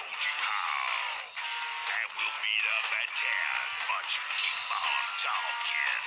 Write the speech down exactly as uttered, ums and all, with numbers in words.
you how. And we'll meet up at ten, but you keep on talking.